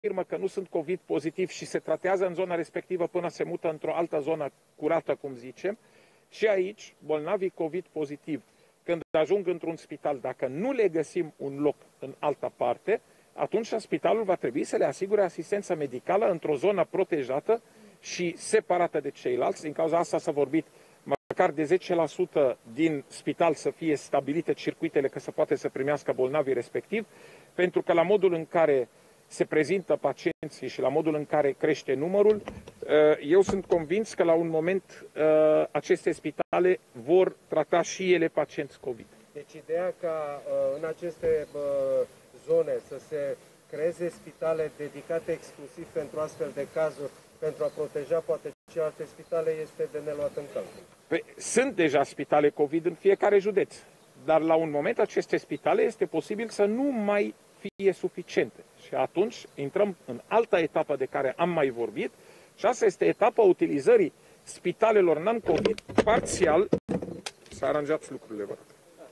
confirmă că nu sunt COVID pozitiv și se tratează în zona respectivă până se mută într-o altă zonă curată, cum zicem, și aici, bolnavii COVID pozitiv, când ajung într-un spital, dacă nu le găsim un loc în altă parte, atunci spitalul va trebui să le asigure asistență medicală într-o zonă protejată și separată de ceilalți. Din cauza asta s-a vorbit măcar de 10% din spital să fie stabilite circuitele că se poate să primească bolnavii respectiv, pentru că la modul în care se prezintă pacienții și la modul în care crește numărul, eu sunt convins că la un moment aceste spitale vor trata și ele pacienți COVID. Deci ideea ca în aceste zone să se creeze spitale dedicate exclusiv pentru astfel de cazuri, pentru a proteja poate și alte spitale, este de neluat în calcul. Păi, sunt deja spitale COVID în fiecare județ, dar la un moment aceste spitale este posibil să nu mai fie suficiente. Și atunci intrăm în alta etapă de care am mai vorbit, și asta este etapa utilizării spitalelor non-COVID parțial. Să aranjați lucrurile, vă rog.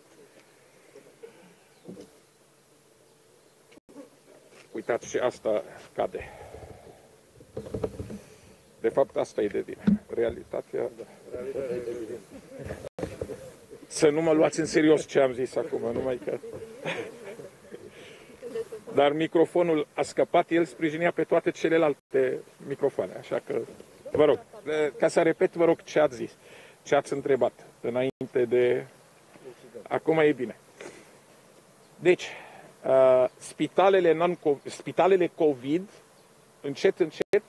Uitați, și asta cade. De fapt, asta e de bine. Realitatea e de bine. Să nu mă luați în serios ce am zis acum, numai că... Dar microfonul a scăpat, el sprijinea pe toate celelalte microfoane, așa că, vă rog, ca să repet, vă rog, ce ați zis, ce ați întrebat înainte de... Acum e bine. Deci, spitalele COVID, încet, încet,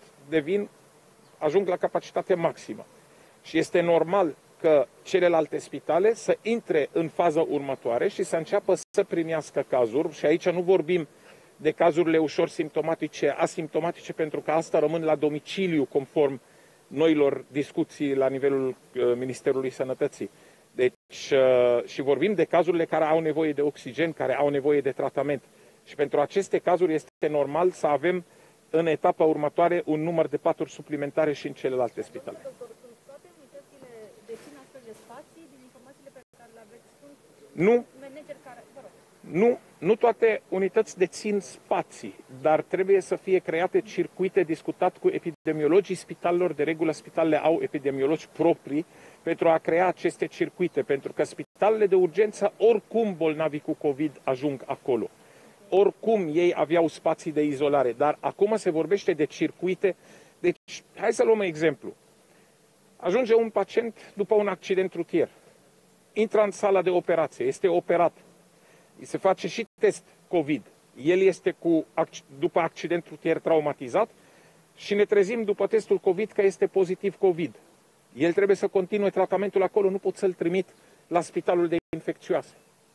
ajung la capacitate maximă. Și este normal că celelalte spitale să intre în faza următoare și să înceapă să primească cazuri. Și aici nu vorbim de cazurile ușor simptomatice, asimptomatice, pentru că asta rămân la domiciliu, conform noilor discuții la nivelul Ministerului Sănătății. Deci, și vorbim de cazurile care au nevoie de oxigen, care au nevoie de tratament. Și pentru aceste cazuri este normal să avem în etapa următoare un număr de paturi suplimentare și în celelalte spitale. Toate unitățile dețin astfel de spații, din informațiile pe care le aveți, sunt nu. manageri care... Vă rog. Nu toate unități dețin spații, dar trebuie să fie create circuite, discutat cu epidemiologii spitalelor. De regulă, spitalele au epidemiologi proprii pentru a crea aceste circuite, pentru că spitalele de urgență, oricum bolnavii cu COVID ajung acolo. Oricum ei aveau spații de izolare, dar acum se vorbește de circuite. Deci, hai să luăm un exemplu. Ajunge un pacient după un accident rutier, intră în sala de operație, este operat, îi se face și test COVID. El este după accident rutier traumatizat și ne trezim după testul COVID că este pozitiv COVID. El trebuie să continue tratamentul acolo, nu pot să-l trimit la spitalul de infecțioase.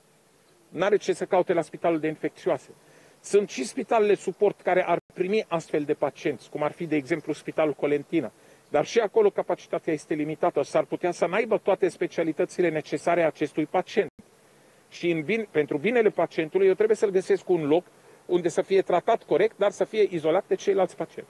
N-are ce să caute la spitalul de infecțioase. Sunt și spitalele suport care ar primi astfel de pacienți, cum ar fi, de exemplu, Spitalul Colentina. Dar și acolo capacitatea este limitată. S-ar putea să n-aibă toate specialitățile necesare acestui pacient. Și pentru binele pacientului, eu trebuie să-l găsesc un loc unde să fie tratat corect, dar să fie izolat de ceilalți pacienți.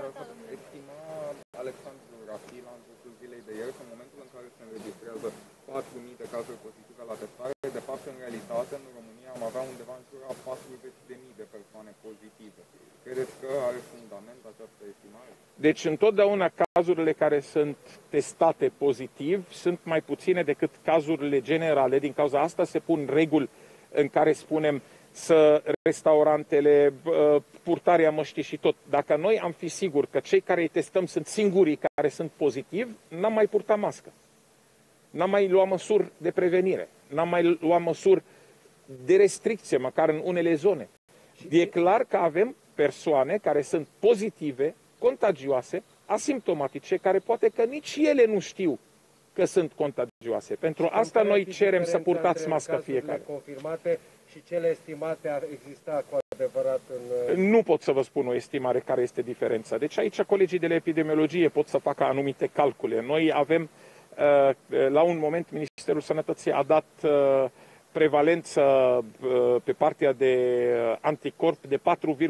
Estima Alexandru Rafi la începutul zilei de ieri, în momentul în care se înregistrează 4.000 de cazuri pozitive la testare, de fapt, în realitate, în România am avea undeva în jur a 40.000 de persoane pozitive. Credeți că are fundament această estimare? Deci, întotdeauna cazurile care sunt testate pozitiv sunt mai puține decât cazurile generale. Din cauza asta se pun reguli în care spunem să restaurantele, purtarea măștii și tot. Dacă noi am fi siguri că cei care îi testăm sunt singurii care sunt pozitivi, n-am mai purtat mască. N-am mai luat măsuri de prevenire. N-am mai luat măsuri de restricție, măcar în unele zone. E clar că avem persoane care sunt pozitive, contagioase, asimptomatice, care poate că nici ele nu știu că sunt contagioase. Pentru asta noi cerem să purtați mască fiecare. Confirmate și cele estimate ar exista cu adevărat în... Nu pot să vă spun o estimare care este diferența. Deci aici colegii de la epidemiologie pot să facă anumite calcule. Noi avem, la un moment, Ministerul Sănătății a dat prevalență pe partea de anticorp de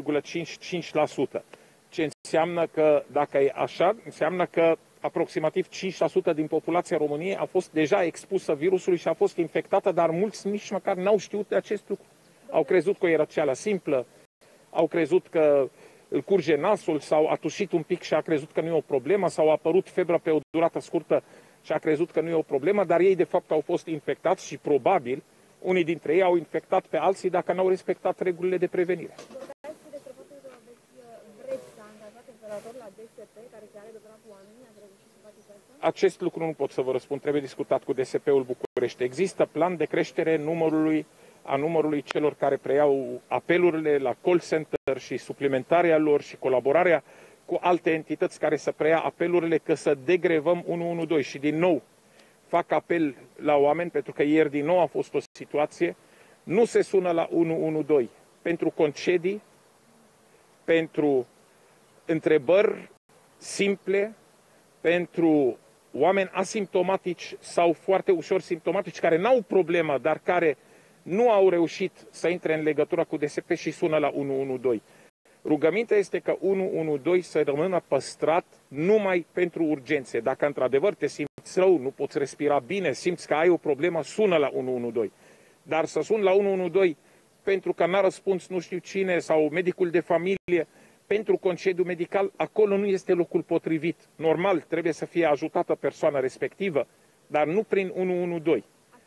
4,55%. Ce înseamnă că, dacă e așa, înseamnă că aproximativ 5% din populația României a fost deja expusă virusului și a fost infectată, dar mulți nici măcar n-au știut de acest lucru. Au crezut că e răceală simplă, au crezut că îl curge nasul sau a tușit un pic și a crezut că nu e o problemă sau a apărut febra pe o durată scurtă și a crezut că nu e o problemă, dar ei de fapt au fost infectați și probabil unii dintre ei au infectat pe alții dacă n-au respectat regulile de prevenire. Vorbeați despre faptul că vreți să angajați operatori la DSP care se are legătura cu oamenii, ați reușit să faceți asta? Acest lucru nu pot să vă răspund, trebuie discutat cu DSP-ul București. Există plan de creștere a numărului celor care preiau apelurile la call center și suplimentarea lor și colaborarea cu alte entități care să preia apelurile, că să degrevăm 112. Și din nou fac apel la oameni, pentru că ieri din nou a fost o situație, nu se sună la 112 pentru concedii, pentru întrebări simple, pentru oameni asimptomatici sau foarte ușor simptomatici, care n-au problemă, dar care nu au reușit să intre în legătură cu DSP și sună la 112. Rugămintea este că 112 să rămână păstrat numai pentru urgențe. Dacă într-adevăr te simți rău, nu poți respira bine, simți că ai o problemă, sună la 112. Dar să sun la 112 pentru că n-a răspuns nu știu cine sau medicul de familie pentru concediu medical, acolo nu este locul potrivit. Normal, trebuie să fie ajutată persoana respectivă, dar nu prin 112.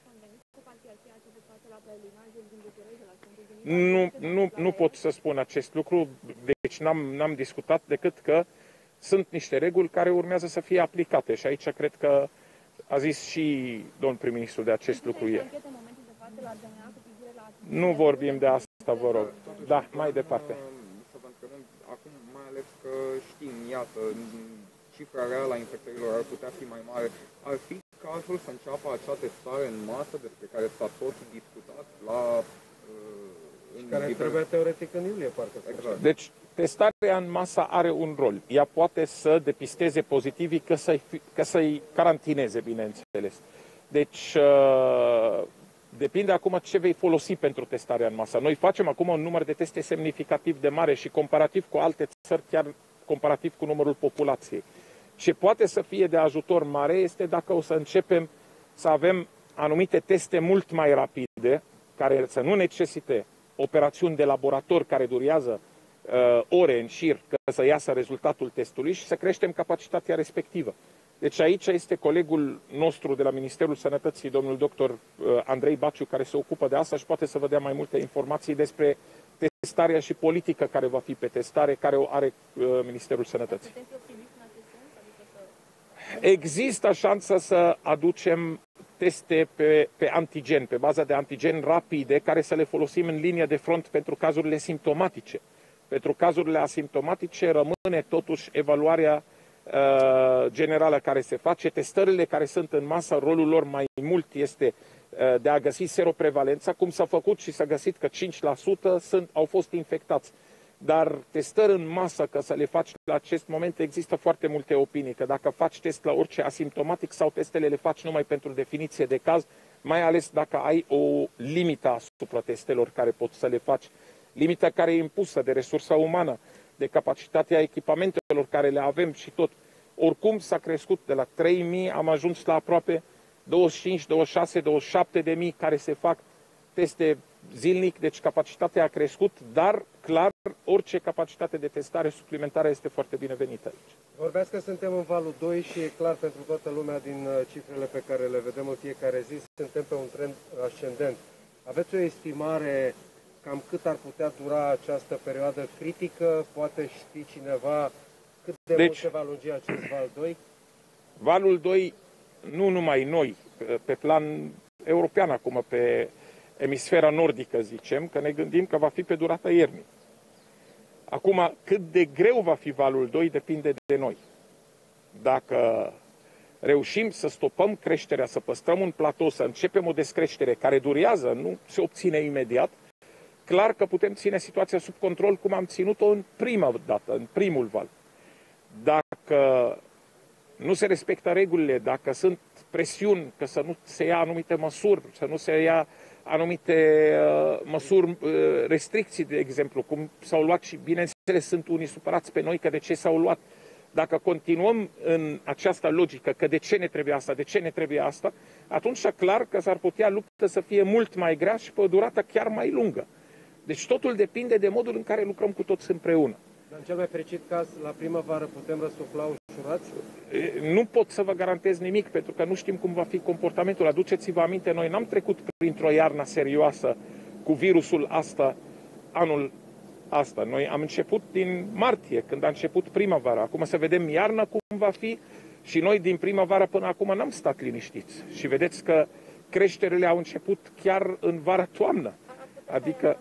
Nu pot să spun acest lucru, deci n-am discutat decât că sunt niște reguli care urmează să fie aplicate și aici cred că a zis și domnul prim-ministru de acest lucru ieri. Nu vorbim de asta, vă rog. Da, mai departe. Să vă întrebăm acum, mai ales că știm, iată, cifra reală a infectărilor ar putea fi mai mare. Ar fi cazul să înceapă acea testare în masă despre care s-a tot discutat care trebuia teoretic în iulie, parcă. Exact. Deci, testarea în masă are un rol. Ea poate să depisteze pozitivii, că să-i carantineze, bineînțeles. Deci, depinde acum ce vei folosi pentru testarea în masă. Noi facem acum un număr de teste semnificativ de mare și comparativ cu alte țări, chiar comparativ cu numărul populației. Ce poate să fie de ajutor mare este dacă o să începem să avem anumite teste mult mai rapide, care să nu necesite operațiuni de laborator care durează ore în șir, ca să iasă rezultatul testului și să creștem capacitatea respectivă. Deci aici este colegul nostru de la Ministerul Sănătății, domnul doctor Andrei Baciu, care se ocupă de asta și poate să vă dea mai multe informații despre testarea și politica care va fi pe testare, care o are Ministerul Sănătății. Există șansa să aducem teste pe antigen, pe baza de antigen rapide, care să le folosim în linie de front pentru cazurile simptomatice. Pentru cazurile asimptomatice rămâne totuși evaluarea generală care se face. Testările care sunt în masă, rolul lor mai mult este de a găsi seroprevalența, cum s-a făcut și s-a găsit că 5% au fost infectați. Dar testări în masă, că să le faci la acest moment, există foarte multe opinii, că dacă faci test la orice asimptomatic sau testele le faci numai pentru definiție de caz, mai ales dacă ai o limită asupra testelor care poți să le faci, limită care e impusă de resursa umană, de capacitatea echipamentelor care le avem și tot. Oricum s-a crescut de la 3.000, am ajuns la aproape 25, 26, 27 de mii care se fac teste zilnic, deci capacitatea a crescut, dar clar orice capacitate de testare suplimentară este foarte binevenită aici. Vorbeați că suntem în valul 2 și e clar pentru toată lumea din cifrele pe care le vedem în fiecare zi, suntem pe un trend ascendent. Aveți o estimare cam cât ar putea dura această perioadă critică? Poate ști cineva cât de mult se va lungi acest val 2? Valul 2, nu numai noi, pe plan european acum, pe emisfera nordică, zicem, că ne gândim că va fi pe durata iernii. Acum, cât de greu va fi valul 2 depinde de noi. Dacă reușim să stopăm creșterea, să păstrăm un platou, să începem o descreștere care durează, nu se obține imediat, clar că putem ține situația sub control cum am ținut-o în prima dată, în primul val. Dacă nu se respectă regulile, dacă sunt presiuni, că să nu se ia anumite măsuri, să nu se ia anumite măsuri, restricții, de exemplu, cum s-au luat și, bineînțeles, sunt unii supărați pe noi că de ce s-au luat. Dacă continuăm în această logică că de ce ne trebuie asta, de ce ne trebuie asta, atunci clar că s-ar putea lupta să fie mult mai grea și pe o durată chiar mai lungă. Deci totul depinde de modul în care lucrăm cu toți împreună. În cel mai fericit caz, la primăvară putem răsufla ușurați? Nu pot să vă garantez nimic, pentru că nu știm cum va fi comportamentul. Aduceți-vă aminte, noi n-am trecut printr-o iarnă serioasă cu virusul anul ăsta. Noi am început din martie, când a început primăvara. Acum să vedem iarna cum va fi și noi din primăvară până acum n-am stat liniștiți. Și vedeți că creșterile au început chiar în vara-toamnă. Adică...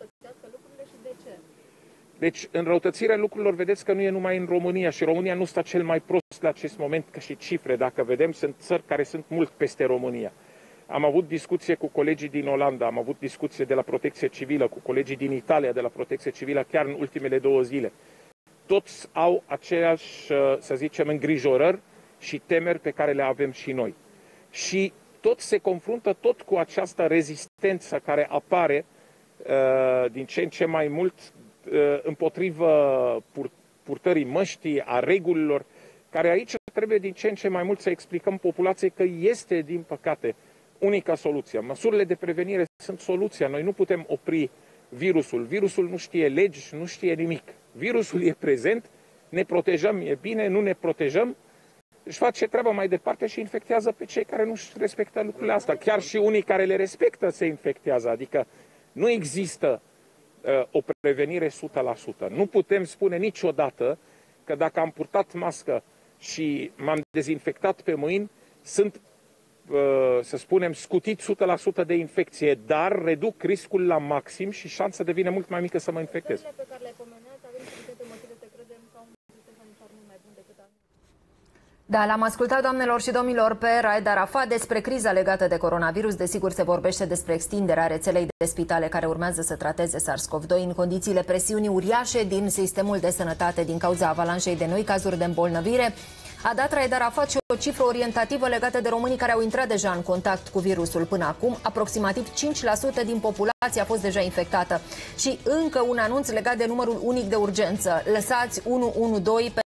Deci, înrăutățirea lucrurilor, vedeți că nu e numai în România și România nu stă cel mai prost la acest moment, că și cifre, dacă vedem, sunt țări care sunt mult peste România. Am avut discuție cu colegii din Olanda, am avut discuție de la Protecție Civilă, cu colegii din Italia de la Protecție Civilă, chiar în ultimele 2 zile. Toți au aceeași, să zicem, îngrijorări și temeri pe care le avem și noi. Și toți se confruntă tot cu această rezistență care apare din ce în ce mai mult împotrivă purtării măștii, a regulilor, care aici trebuie din ce în ce mai mult să explicăm populației că este, din păcate, unica soluție. Măsurile de prevenire sunt soluția. Noi nu putem opri virusul. Virusul nu știe legi, nu știe nimic. Virusul e prezent, ne protejăm, e bine, nu ne protejăm, își face treaba mai departe și infectează pe cei care nu-și respectă lucrurile astea. Chiar și unii care le respectă se infectează. Adică nu există o prevenire 100%. Nu putem spune niciodată că dacă am purtat mască și m-am dezinfectat pe mâini, sunt, să spunem, scutit 100% de infecție, dar reduc riscul la maxim și șansa devine mult mai mică să mă infectez. Da, l-am ascultat, doamnelor și domnilor, pe Raed Arafat despre criza legată de coronavirus. Desigur, se vorbește despre extinderea rețelei de spitale care urmează să trateze SARS-CoV-2 în condițiile presiunii uriașe din sistemul de sănătate din cauza avalanșei de noi cazuri de îmbolnăvire. A dat Raed Arafat și o cifră orientativă legată de românii care au intrat deja în contact cu virusul până acum. Aproximativ 5% din populație a fost deja infectată. Și încă un anunț legat de numărul unic de urgență. Lăsați 112